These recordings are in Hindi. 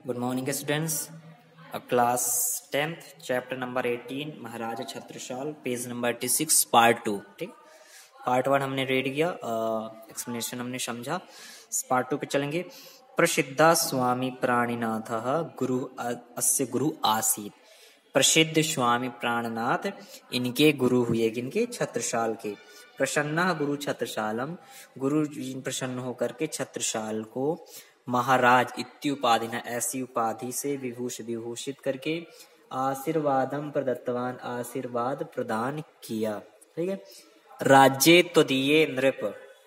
Good morning students. Class 10th chapter number 18 Maharaja Chhatrasal page number 86 part 2। ठीक, पार्ट 1 हमने रीड किया, एक्सप्लेनेशन हमने समझा। पार्ट 2 पे चलेंगे। प्रसिद्ध स्वामी प्राणिनाथ गुरु अस्य गुरु आसीत। प्रसिद्ध स्वामी प्राणनाथ इनके गुरु हुए, किनके? छत्रसाल के। प्रसन्न गुरु छत्रसालम, गुरु जी प्रसन्न होकर के छत्रसाल को महाराज इत्युपाधि न, ऐसी उपाधि से विभूषित करके आशीर्वादम प्रदत्तवान, आशीर्वाद प्रदान किया। ठीक है। राज्य त्वदीये नृप,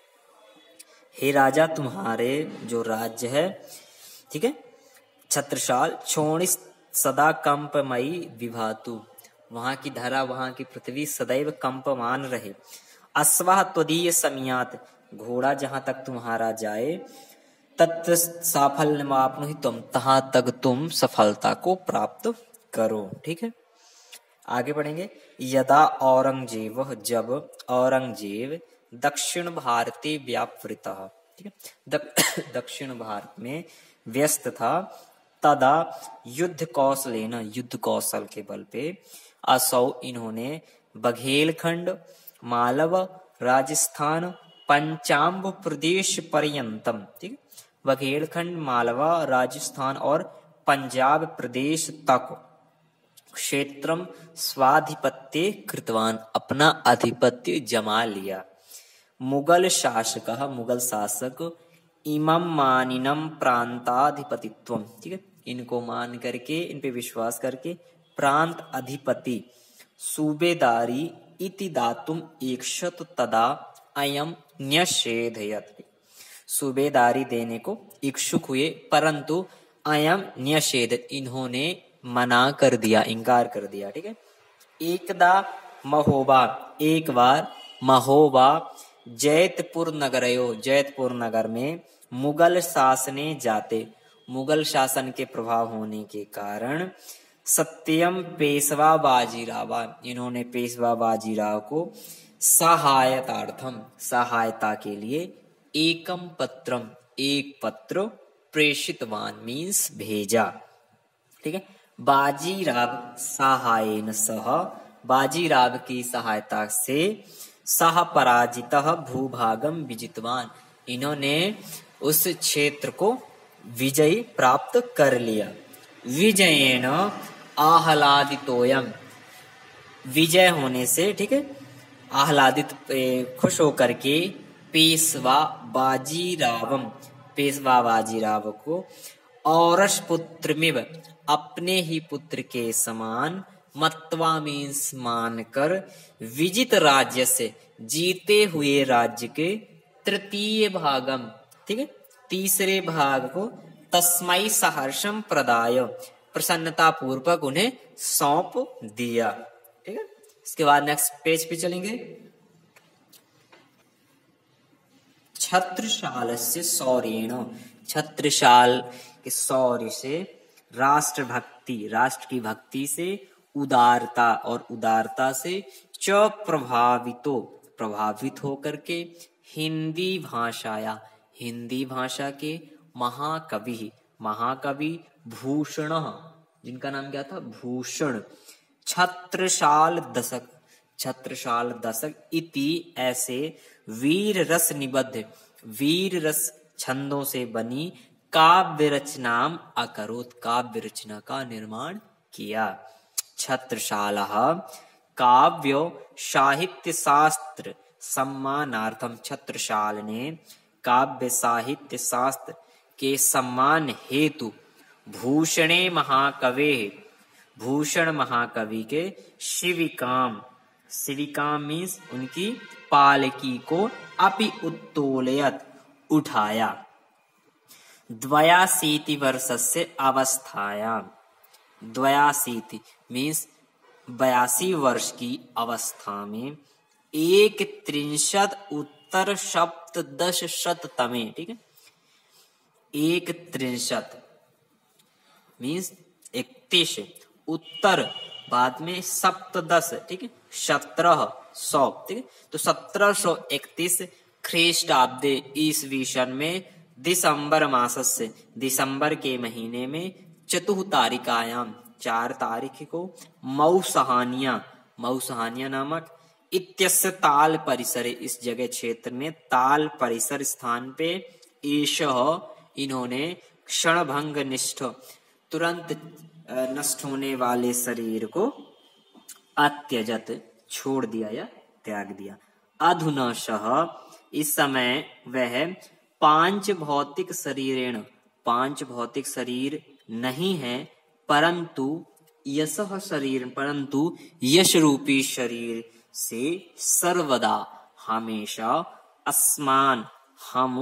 हे राजा तुम्हारे जो राज्य है, ठीक है, छत्रसाल छोणिस सदा कंपमयी विभातु, वहां की धरा, वहां की पृथ्वी सदैव कंपमान रहे। अश्वः त्वदीय समियात, घोड़ा जहां तक तुम्हारा जाए, तत्र साफल्यमाप्नुहि तुम, तहां तक तुम सफलता को प्राप्त करो। ठीक है, आगे बढ़ेंगे। यदा औरंगजेब, जब औरंगजेब दक्षिण भारते व्यापृतः, ठीक है, दक्षिण भारत में व्यस्त था, तदा युद्ध कौशलेन, युद्ध कौशल के बल पे, असौ इन्होंने बघेलखंड, मालव, राजस्थान, पंचाम्ब प्रदेश पर्यंतम, ठीक, बघेलखंड, मालवा, राजस्थान और पंजाब प्रदेश तक क्षेत्रम स्वाधिपत्य कृतवान, अपना आधिपत्य जमा लिया। मुगल शासक, मुगल शासक, इमम मानिनम प्रांताधिपतित्वम, ठीक है, इनको मान करके, इन पे विश्वास करके प्रांत अधिपति सूबेदारी इति दातुम इक्षत, तदा अयम न्यषेधयत, सूबेदारी देने को इच्छुक हुए, परंतु अयम न्यषेध, इन्होंने मना कर दिया, इनकार कर दिया। ठीक है। एकदा महोबा, एक बार महोबा जैतपुर नगरयो, जैतपुर नगर में मुगल शासने जाते, मुगल शासन के प्रभाव होने के कारण सत्यम पेशवा बाजीराव, इन्होंने पेशवा बाजीराव को सहायतार्थम, सहायता के लिए एकम पत्रम, एक पत्र प्रेषितवान, मीन्स भेजा। ठीक है। बाजीराव सहायन सह, बाजीराव की सहायता से, सह पराजितः भूभागम विजितवान, इन्होंने उस क्षेत्र को विजय प्राप्त कर लिया। विजयेन आह्लादितोयम, विजय होने से, ठीक है, आह्लादित, खुश होकर के, पेशवा बाजीरावम, पेशवा बाजीराव को, औरस पुत्रमिव, अपने ही पुत्र के समान, मत्वा मीन्स मानकर, विजित राज्य से, जीते हुए राज्य के, तृतीय भागम, ठीक है, तीसरे भाग को, तस्मै सहर्षम प्रदाय, प्रसन्नता पूर्वक उन्हें सौंप दिया। ठीक है। इसके बाद नेक्स्ट पेज पे चलेंगे। छत्रसाल से शौर्येण, छत्रसाल के शौर्य से, राष्ट्रभक्ति, राष्ट्र की भक्ति से, उदारता और उदारता से, च प्रभावितो, प्रभावित होकर के, हिंदी भाषाया, हिंदी भाषा के, महाकवि, महाकवि भूषण, जिनका नाम क्या था? भूषण, छत्रसाल दशक, छत्रसाल दशक इति, ऐसे, वीर रस निबद्ध, वीर रस छंदों से बनी, काव्य रचनाम अकरोत, काव्य रचना का निर्माण किया। छत्रसाल काव्य साहित्य शास्त्र सम्मानार्थम, छत्रसाल ने काव्य साहित्य शास्त्र के सम्मान हेतु, भूषणे महाकवे, भूषण महाकवि के, शिविकाम, शिविकाम मीन्स उनकी पालकी को, अपि उत्तोलयत, उठाया, द्वयाशीति वर्षस्य अवस्थायां, द्वयाशीति मीन्स 82 वर्ष की अवस्था में, 31 उत्तर सप्तदश शततमे, ठीक है, 31 मीन्स 31, उत्तर बाद में सप्तदश, ठीक है, 1700, ठीक है, तो 1731 ख्रीष्टाब्दे, ईसवी सन में, दिसंबर मास से, दिसंबर के महीने में, चतुः 4 तारीख को मऊ सहानिया नामक इत्यस्य ताल परिसरे, इस जगह क्षेत्र में ताल परिसर स्थान पे एषः इन्होंने क्षणभंग निष्ठ तुरंत नष्ट होने वाले शरीर को अत्यजत छोड़ दिया या त्याग दिया। अधुना सह इस समय वह 5 भौतिक शरीरेण 5 भौतिक शरीर नहीं है, परंतु यश रूपी शरीर से सर्वदा हमेशा अस्मान हम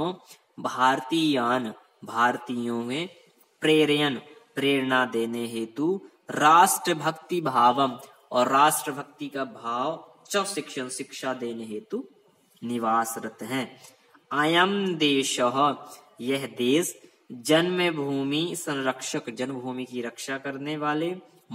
भारतीयों में प्रेरणा देने हेतु राष्ट्रभक्ति भावम और राष्ट्रभक्ति का भाव शिक्षा देने हेतु निवासरत हैं। अयम देशः यह देश जन्मभूमि संरक्षक जन्मभूमि की रक्षा करने वाले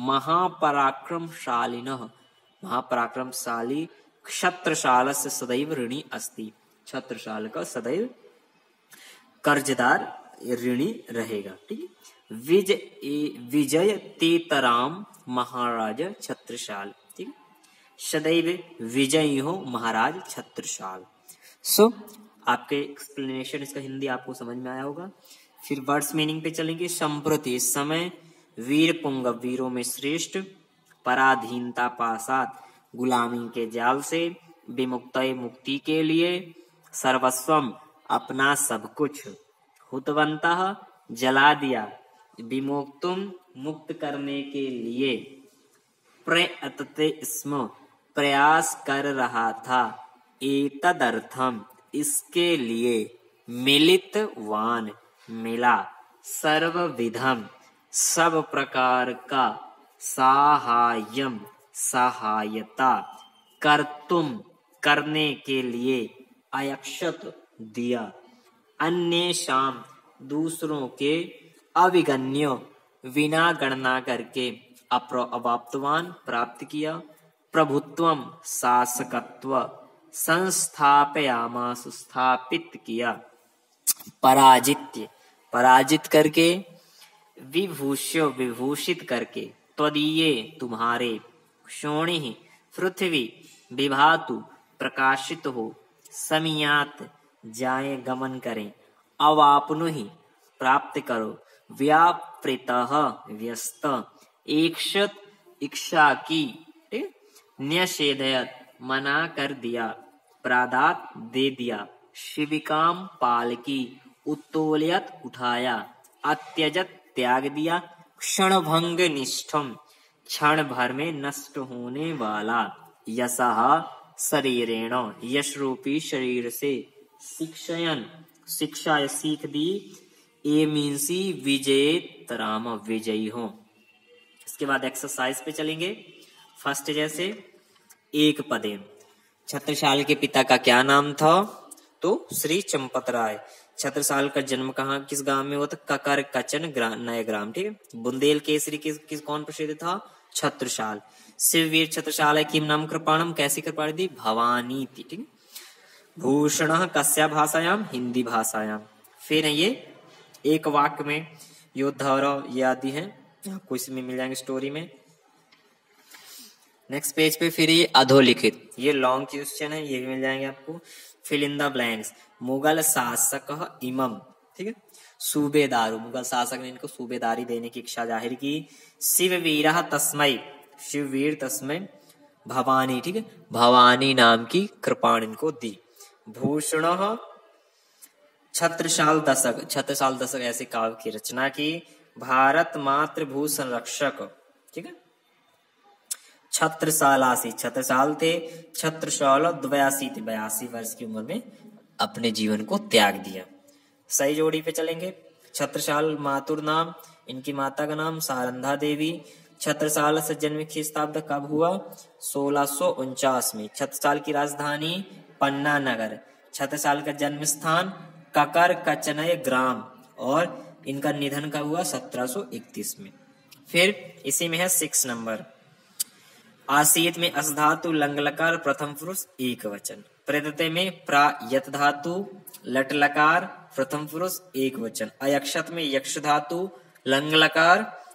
महापराक्रमशाली क्षत्रशाल से सदैव ऋणी अस्ति, छत्रशाल का सदैव कर्जदार ऋणी रहेगा। ठीक है। विजय तेतराम महाराज छत्रशाल, ठीक है, सदैव विजयी हो महाराज छत्रशाल। आपके एक्सप्लेनेशन इसका हिंदी आपको समझ में आया होगा। फिर वर्ड्स मीनिंग पे चलेंगे। संप्रति इस समय, वीर पुंगव वीरों में श्रेष्ठ, पराधीनता पासात गुलामी के जाल से, विमुक्त मुक्ति के लिए, सर्वस्वम अपना सब कुछ, हुतवंतः जला दिया, विमुक्तुम मुक्त करने के लिए, प्रयतते स्म प्रयास कर रहा था, एतदर्थम इसके लिए, मिलितवान मिला, सर्वविधम सब प्रकार का, साहाय्यम सहायता, कर्तुम करने के लिए, अयक्षत दिया, अन्येषाम दूसरों के, अविगण्य बिना गणना करके, अवाप्तवान प्राप्त किया, प्रभुत्वम शासकत्व, संस्थापयामास स्थापित किया, पराजित करके, विभूषित करके, त्वदीये तुम्हारे, क्षोणि पृथ्वी विभातु प्रकाशित हो, समियात जाए गमन करें, अवापनुहि प्राप्त करो, व्यापृतः व्यस्त, इक्षत इच्छा की, न्यषेधयत मना कर दिया, प्रादात दे दिया, शिविकाम पालकी, उत्तोलयत उठाया, अत्यजत त्याग दिया, क्षणभंग निष्ठम क्षण भर में नष्ट होने वाला, यशः शरीरेण यश रूपी शरीर से, शिक्षा सीख दी, ए मीन्सी विजेतराम विजयी हो। इसके बाद एक्सरसाइज पे चलेंगे। फर्स्ट जैसे एक पदे, छत्रसाल के पिता का क्या नाम था? तो श्री चंपत राय। छत्रसाल का जन्म कहाँ किस गांव में हुआ था? ककर कचन नए ग्राम, ठीक है। बुंदेल केसरी किस कौन प्रसिद्ध था? छत्रसाल। शिववीर छत्रसाल किम नाम कृपाणम, कैसी कृपा दी? भवानी थी, ठीक है। भूषण कस्या भाषायाम? हिंदी भाषायाम। फिर है ये एक वाक्य में योद्धा और ये आदि है, आपको इसमें मिल जाएंगे स्टोरी में। नेक्स्ट पेज पे फिर ये अधोलिखित, ये लॉन्ग क्वेश्चन है, ये भी मिल जाएंगे आपको। Fill in the blanks, Mughal शासक इमम, ठीक है, सूबेदार, मुगल शासक ने इनको सूबेदारी देने की इच्छा जाहिर की। शिववीर तस्मय, शिववीर तस्मय भवानी, ठीक है, भवानी नाम की कृपाण इनको दी। भूषण छत्रसाल दशक, छत्रसाल दशक ऐसे काव्य की रचना की। भारत मातृभू संरक्षक, ठीक है, छत्रसालासी, छत्रसाल थे। छत्रसाल 82 वर्ष की उम्र में अपने जीवन को त्याग दिया। सही जोड़ी पे चलेंगे। छत्रसाल मातुर नाम, इनकी माता का नाम सारंधा देवी। छत्रसाल से जन्म ख्रीस्ताब्द कब हुआ? 1649 में। छत्रसाल की राजधानी पन्ना नगर। छत्रसाल का जन्म स्थान ककर कचनय ग्राम, और इनका निधन कब हुआ? 1731 में। फिर इसी में है 6 नंबर। आसीत में अस धातु लंगलकार प्रथम पुरुष एक वचन। प्रत्यय में प्रायत धातु लटलकार प्रथम पुरुष एक वचन। अयक्षत में यक्ष धातु लंगलकार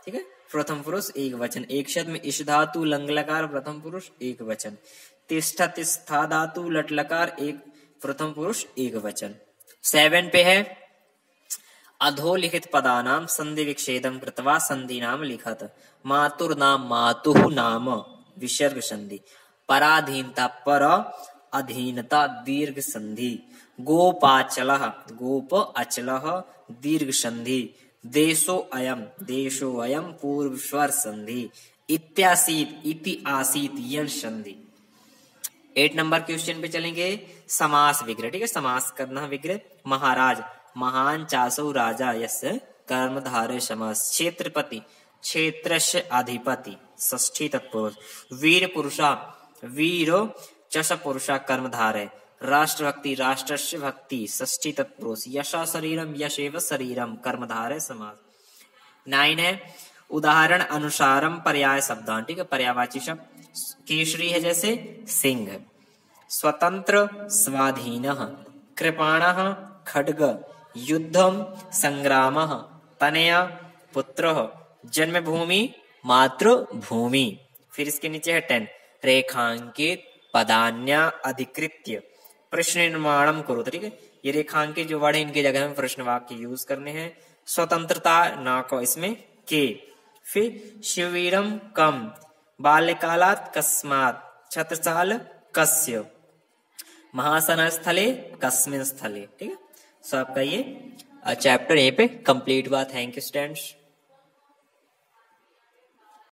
ठीक है, प्रथम पुरुष एक वचन। एक शब्द में इश धातु लंग लकार प्रथम पुरुष एक वचन। तिष्ठा तिष्ठा धातु लट लकार एक प्रथम पुरुष एक वचन। 7 पे है अधोलिखित पदानाम संधि विच्छेदम कृत्वा संधि नाम लिखत। मातुर नाम मातुः नाम विसर्ग संधि। पराधीनता पर अधीनता दीर्घ संधि। गोपाचलः गोप अचलः दीर्घ संधि। देशो अयम पूर्व स्वर संधि। इत्यासीत इति आसीत यन संधि। 8 नंबर क्वेश्चन पे चलेंगे समास विग्रह। ठीक है, समास करना विग्रह। महाराज महान चासो राजा यस कर्मधारय समास। क्षेत्रपति क्षेत्रस्य अधिपति षष्ठी तत्पुरुष। वीर पुरुषा वीर चष पुरुषा कर्मधारय। राष्ट्रभक्ति राष्ट्रस्य भक्ति षष्ठी तत्पुरुष। यशा शरीरम यशेव शरीरम कर्मधारय समास। 9 है उदाहरण अनुसारम पर्याय शब्दान। ठीक है, पर्यायवाची शब्द। केसरी है जैसे सिंह। स्वतंत्र स्वाधीनः। कृपाणः खड्ग। युद्धम संग्रामः। तनया पुत्रः। जन्मभूमि मातृभूमि। फिर इसके नीचे है 10 रेखांकित पदान्या अधिकृत्य प्रश्न निर्माणम करो। ठीक है, ये रेखांकित जो वर्ड है इनकी जगह में प्रश्न वाक्य यूज करने हैं। स्वतंत्रता ना को इसमें के। फिर शिवीरम कम। बाल्यकालात् कस्मात्। छत्रसाल कस्य। महासन स्थले कस्मिन् स्थले। ठीक है, सो आपका ये चैप्टर यहीं पे कंप्लीट हुआ। Thank you students.